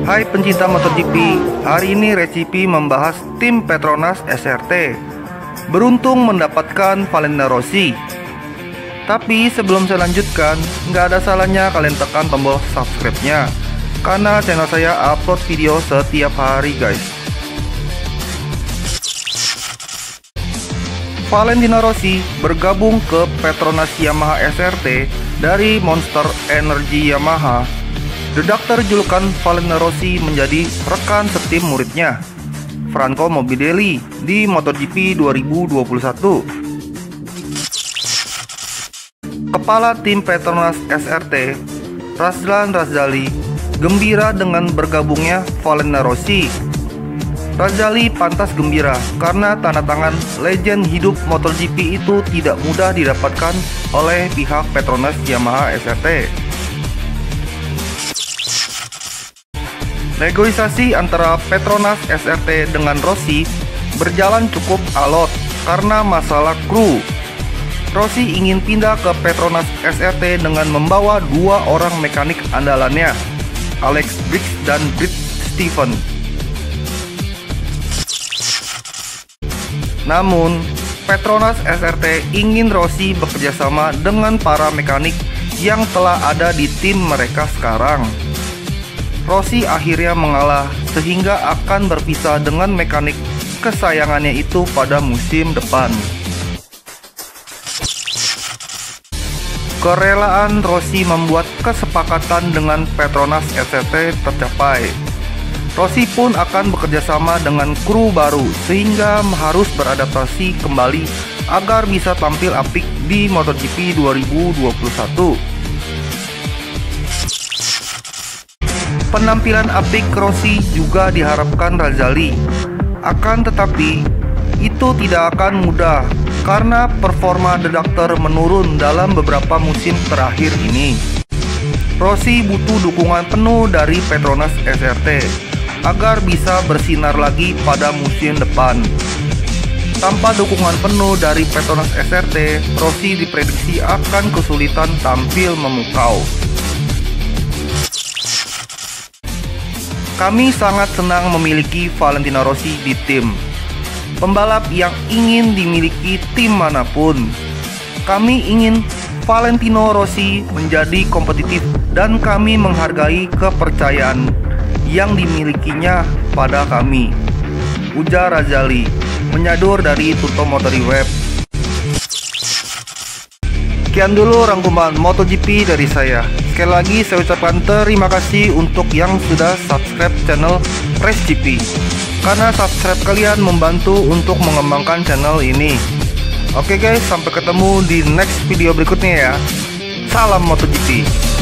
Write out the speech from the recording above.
Hai pencinta MotoGP, hari ini Recipe membahas tim Petronas SRT. Beruntung mendapatkan Valentino Rossi. Tapi sebelum saya lanjutkan, nggak ada salahnya kalian tekan tombol subscribe-nya, karena channel saya upload video setiap hari guys. Valentino Rossi bergabung ke Petronas Yamaha SRT dari Monster Energy Yamaha. Redaktor julukan Valentino Rossi menjadi rekan setim muridnya, Franco Morbidelli, di MotoGP 2021. Kepala tim Petronas SRT, Razlan Razali, gembira dengan bergabungnya Valentino Rossi. Razali pantas gembira karena tanda tangan legend hidup MotoGP itu tidak mudah didapatkan oleh pihak Petronas Yamaha SRT. Negosiasi antara Petronas SRT dengan Rossi berjalan cukup alot karena masalah kru. Rossi ingin pindah ke Petronas SRT dengan membawa dua orang mekanik andalannya, Alex Bridges dan Brett Stephens. Namun, Petronas SRT ingin Rossi bekerjasama dengan para mekanik yang telah ada di tim mereka sekarang. Rossi akhirnya mengalah sehingga akan berpisah dengan mekanik kesayangannya itu pada musim depan. Kerelaan Rossi membuat kesepakatan dengan Petronas SRT tercapai. Rossi pun akan bekerjasama dengan kru baru sehingga harus beradaptasi kembali agar bisa tampil apik di MotoGP 2021. Penampilan apik Rossi juga diharapkan Razali. Akan tetapi, itu tidak akan mudah karena performa redaktor menurun dalam beberapa musim terakhir ini. Rossi butuh dukungan penuh dari Petronas SRT agar bisa bersinar lagi pada musim depan. Tanpa dukungan penuh dari Petronas SRT, Rossi diprediksi akan kesulitan tampil memukau. Kami sangat senang memiliki Valentino Rossi di tim. Pembalap yang ingin dimiliki tim manapun. Kami ingin Valentino Rossi menjadi kompetitif dan kami menghargai kepercayaan yang dimilikinya pada kami, ujar Razali, menyadur dari Tutto Motori Web. Sekian dulu rangkuman MotoGP dari saya. Sekali lagi saya ucapkan terima kasih untuk yang sudah subscribe channel RaceGP, karena subscribe kalian membantu untuk mengembangkan channel ini. Oke guys, sampai ketemu di next video berikutnya ya. Salam MotoGP.